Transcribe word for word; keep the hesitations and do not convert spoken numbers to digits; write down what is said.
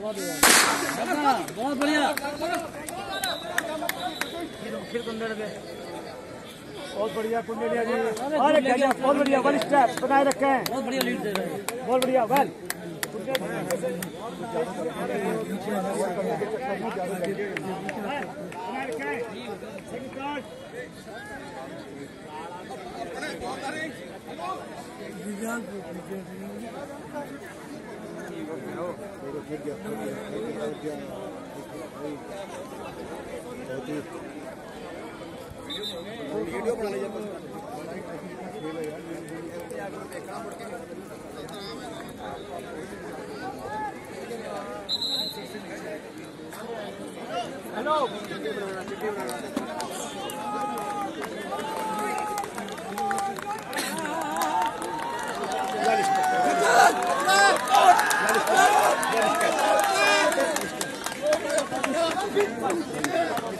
बहुत बढ़िया बहुत बढ़िया कुंडलिया जी। अरे गजब, बहुत बढ़िया, वन स्टेप बनाए रखे हैं। बहुत बढ़िया लीड दे रहे हैं। बहुत बढ़िया वेल। वीडियो बना लीजिए। Hello Let's go.